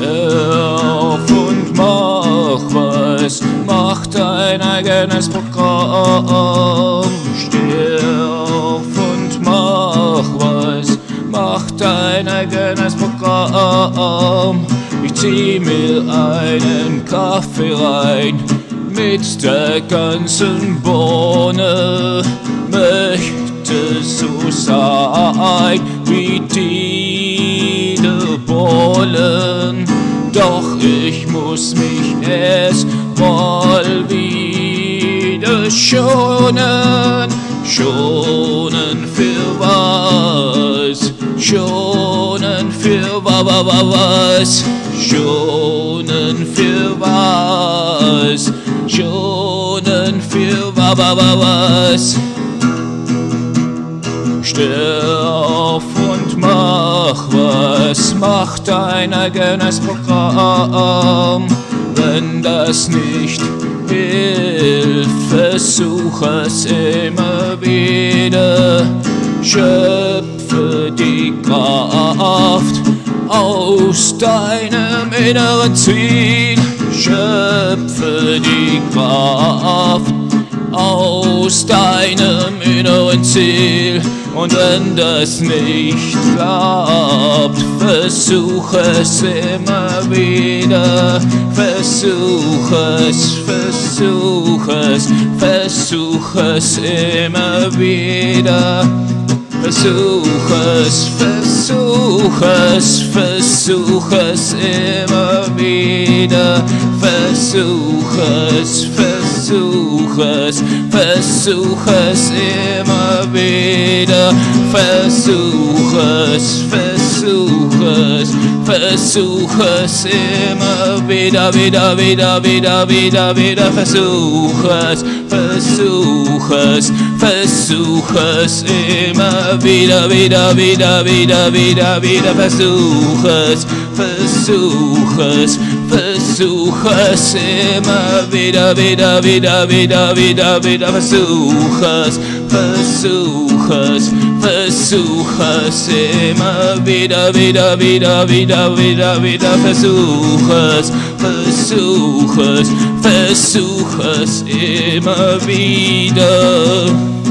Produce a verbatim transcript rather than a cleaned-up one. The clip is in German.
auf und mach was, mach dein eigenes Programm. Steh auf und mach was, mach dein eigenes Programm. Ich zieh mir einen Kaffee rein mit der ganzen Bohne, möchte so sein wie Dieter Bohlen, doch ich muss mich erst mal wieder schonen. Schonen für was? Schonen für wa wa wa was? Schonen für was? Schonen für wa wa wa was? Steh auf und mach was, mach dein eigenes Programm. Wenn das nicht hilft, versuch es immer wieder. Schöpfe die Kraft aus deinem inneren Ziel. Schöpfe die Kraft aus deinem inneren Ziel. Und wenn das nicht klappt, versuch es immer wieder. Versuch es, versuch es, versuch es immer wieder. Versuch es, versuch es, versuch es immer wieder. Versuch es, versuch es, versuch es immer wieder. Versuch es, versuch es, versuch es immer wieder, wieder, wieder, wieder, wieder, wieder. Versuch es, versuch es, versuch es immer wieder, wieder, wieder, wieder, wieder, wieder. Versuch es, versuch es, versuch es immer wieder, wieder, wieder, wieder, wieder, wieder. Versuch es, versuch es, versuch es immer wieder, wieder, wieder, wieder, wieder, wieder. Versuch es, versuch es, versuch es immer wieder.